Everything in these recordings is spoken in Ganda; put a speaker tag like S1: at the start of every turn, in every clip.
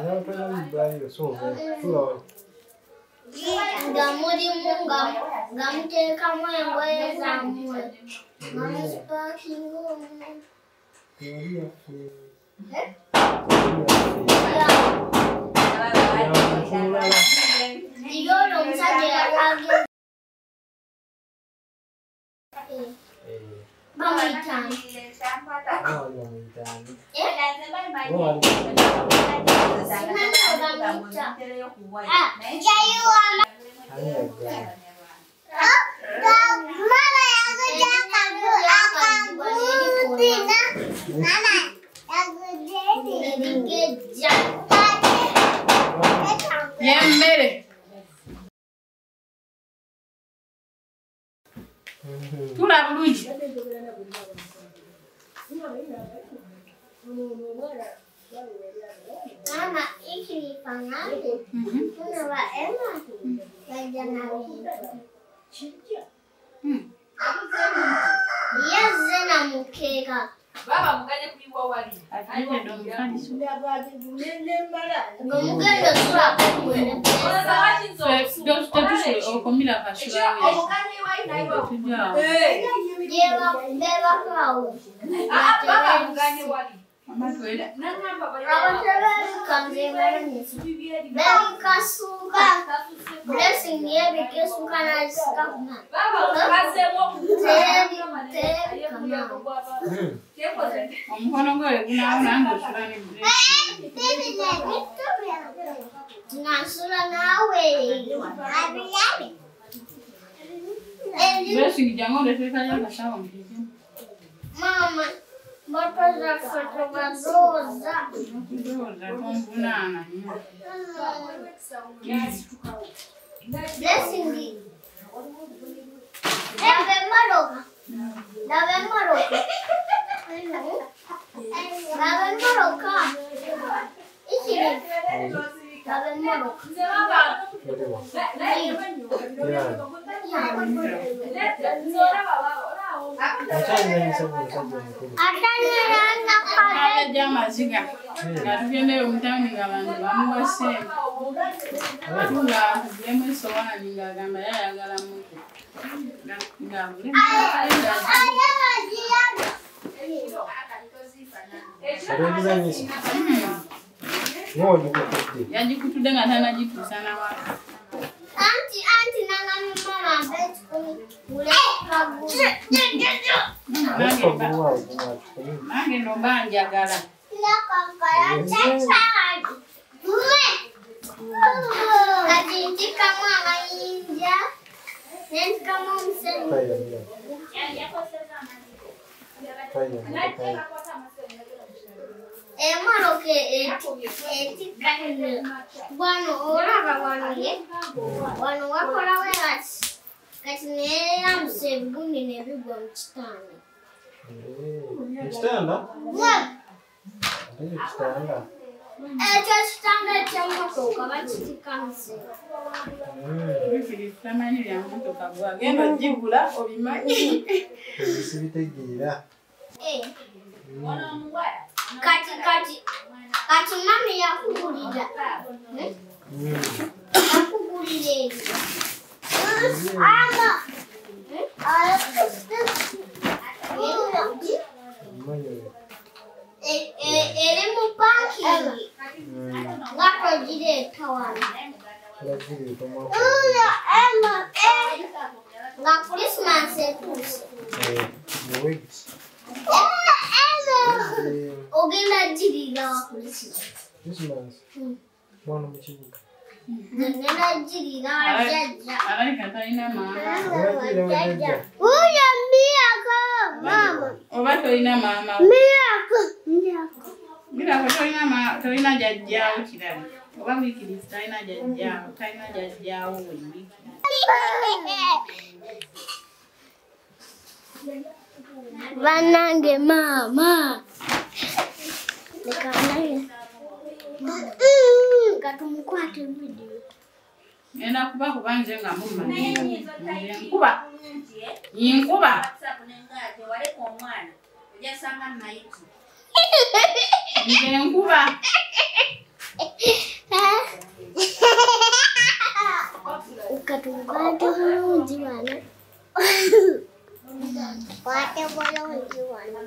S1: Mama, bota já foi trovadosa. Desce Dave maroka. Iki Dave maroka. Anti nangani mama bet ule kaguzi.
S2: Nange no banjagala.
S1: Ya kankaya chachaji. Kati kama mainja. Nens kama mseni. Maroke etikane wano oraba wano ye wano wakola wegati kati ne amsebuni ne bigwa mchitanda
S3: mchitanda
S1: chitanda cha motoka bachitikanse
S2: Tamani ya motoka gwa genda jibula obimanyi
S3: ebisibitegeera
S1: Kati mami yakugulira. Yakugulira. Ama. Eri mu parking. Ngako jire tawani. Emma. Nga Christmas etuuse. Ogenda jirira Christmas.
S3: Mwana mukibuga.
S1: Ngenda jirira jajja.
S2: Alika talina mama.
S1: Uya miyako mama.
S2: Oba tolina mama.
S1: Miyako.
S2: Mirako tolina jajjaawo kirala. Oba wikiriza talina jajjaawo wiki.
S1: Banange mama. Lekanaye. Katumukwate video.
S2: Nenda kuba kubanje nga mumma. Nkuba. Yinkuba.
S4: Wale kwa mwana. Ujasanga maiti.
S2: Nkuba.
S1: Quanto bulungi wano. Quanto bulungi wano.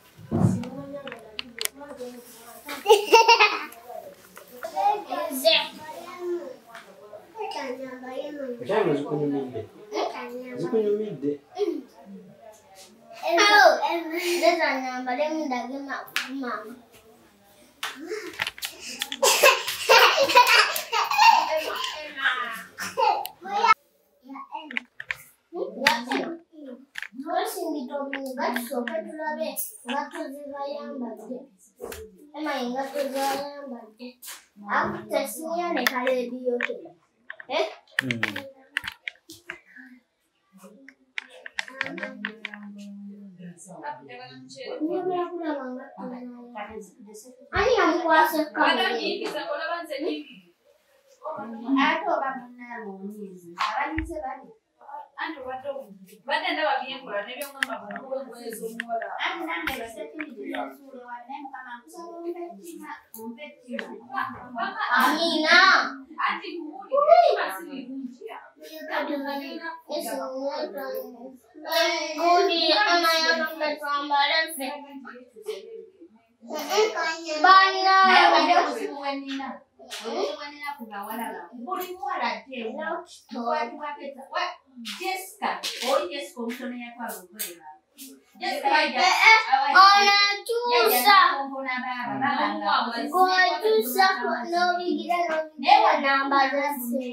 S3: Ekyalo zikunyumidde. Zikunyumidde.
S1: Leza nyambale mundage mama. Ani yang kuasa kamu? Amina. Gudi anaya sampai sambaran se. Bana. Ona chusa. Kau chusa no bigira nambah dasi.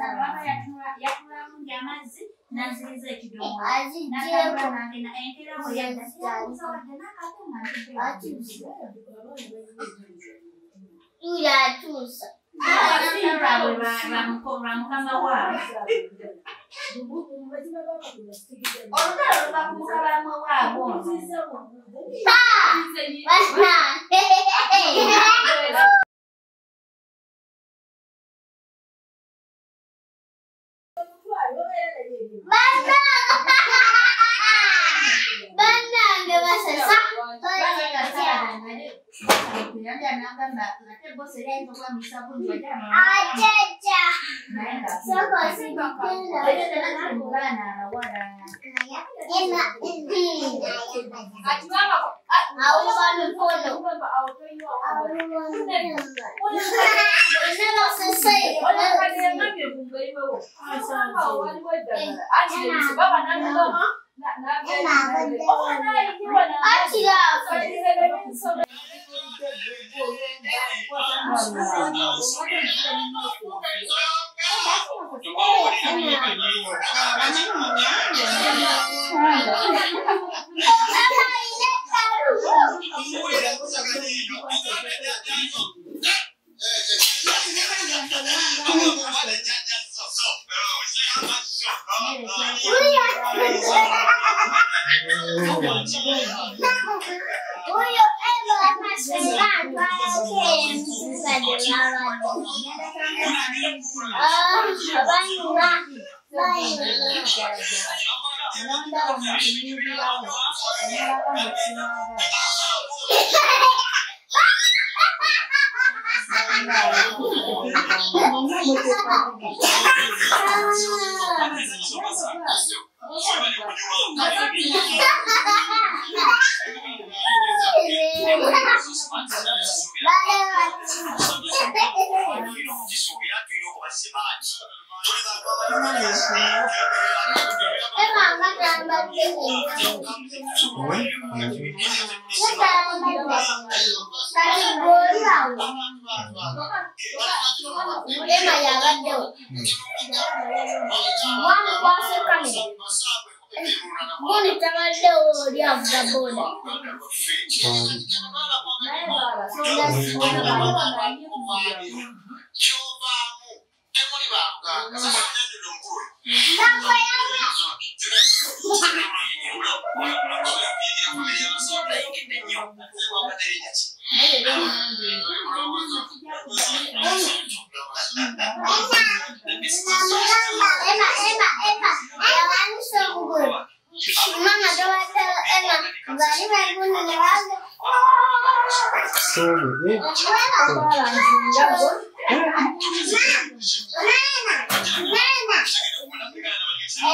S1: Iya chusa.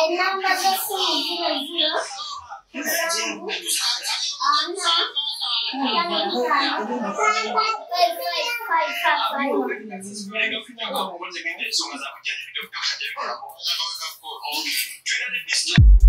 S1: Namba zetu ni 00.